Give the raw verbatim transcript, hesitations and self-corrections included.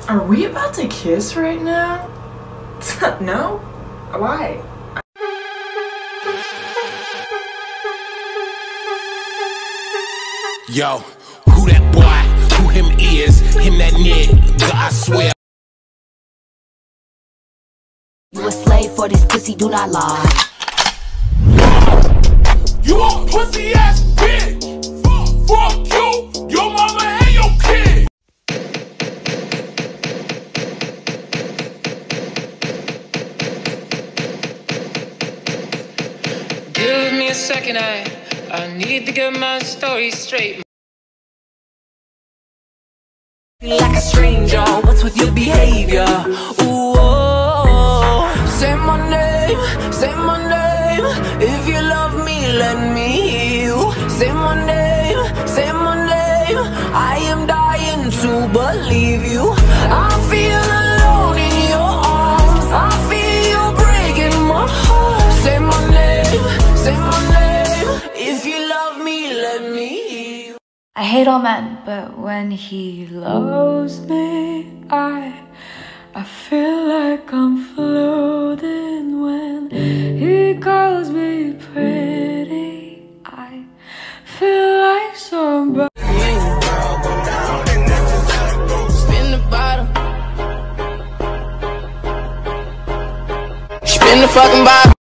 Are we about to kiss right now? No? Why? Yo, who that boy? Who him is? Him that nigga, I swear. You a slave for this pussy, do not lie. You a pussy ass bitch. Fuck you, your mama and your kid. Give me a second, I I need to get my story straight. Like a stranger, what's with your behavior? Ooh, oh, say my name, say my name. If you love me, let me hear you. Say my name, say my name. I am dying to believe you. I feel alone in your arms. I feel you breaking my heart. Say my name, say my name. If you love me, let me hear you. I hate all men, but when he loves me, I I feel like I'm floating. When he calls me pretty, I feel like somebody. Spin the bottle. Spin the fucking bottle.